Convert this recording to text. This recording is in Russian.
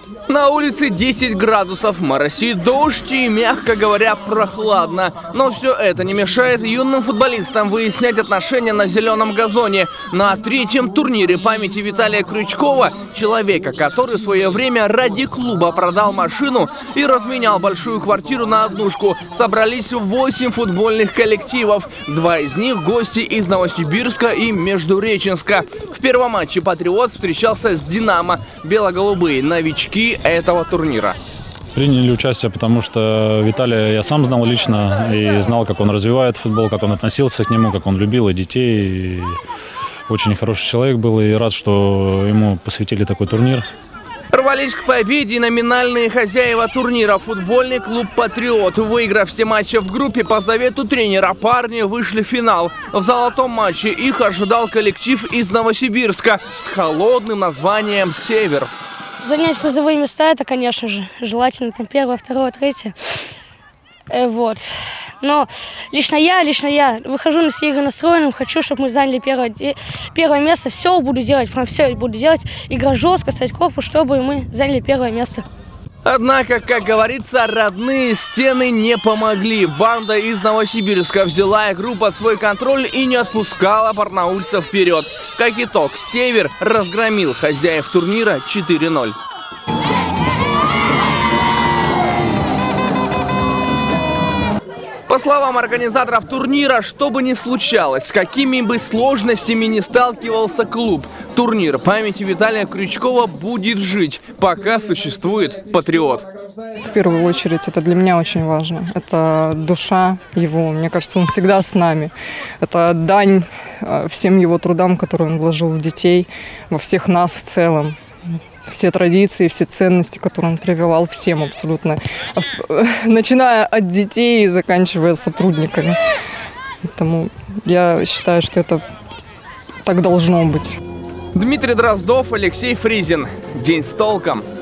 На улице 10 градусов, моросит дождь и, мягко говоря, прохладно. Но все это не мешает юным футболистам выяснять отношения на зеленом газоне. На третьем турнире памяти Виталия Крючкова, человека, который в свое время ради клуба продал машину и разменял большую квартиру на однушку, собрались 8 футбольных коллективов. 2 из них гости из Новосибирска и Междуреченска. В первом матче «Патриот» встречался с «Динамо». Бело-голубые новички этого турнира. Приняли участие, потому что Виталия я сам знал лично и знал, как он развивает футбол, как он относился к нему, как он любил и детей. И очень хороший человек был, и рад, что ему посвятили такой турнир. Рвались к победе номинальные хозяева турнира — футбольный клуб «Патриот». Выиграв все матчи в группе, по завету тренера парни вышли в финал. В золотом матче их ожидал коллектив из Новосибирска с холодным названием «Север». Занять призовые места — это, конечно же, желательно там 1, 2, 3. Вот. Но лично я выхожу на все игры настроенным, хочу, чтобы мы заняли первое место. Все буду делать, прям все буду делать. Игра жестко, ставить корпус, чтобы мы заняли первое место. Однако, как говорится, родные стены не помогли. Банда из Новосибирска взяла игру под свой контроль и не отпускала барнаульцев вперед. Как итог, «Север» разгромил хозяев турнира 4-0. По словам организаторов турнира, что бы ни случалось, с какими бы сложностями ни сталкивался клуб, турнир памяти Виталия Крючкова будет жить, пока существует «Патриот». В первую очередь, это для меня очень важно. Это душа его. Мне кажется, он всегда с нами. Это дань всем его трудам, которые он вложил в детей, во всех нас в целом. Все традиции, все ценности, которые он прививал всем абсолютно, начиная от детей и заканчивая сотрудниками. Поэтому я считаю, что это так должно быть. Дмитрий Дроздов, Алексей Фризин. День с толком.